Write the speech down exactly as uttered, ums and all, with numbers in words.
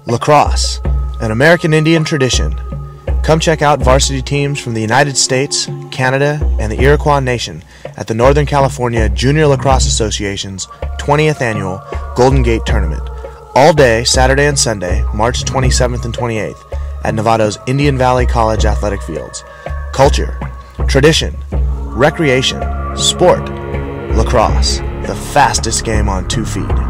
Lacrosse, an American Indian tradition. Come check out varsity teams from the United States, Canada, and the Iroquois Nation at the Northern California Junior Lacrosse Association's twentieth Annual Golden Gate Tournament, all day Saturday and Sunday, March twenty-seventh and twenty-eighth, at Novato's Indian Valley College Athletic Fields. Culture, tradition, recreation, sport, lacrosse, the fastest game on two feet.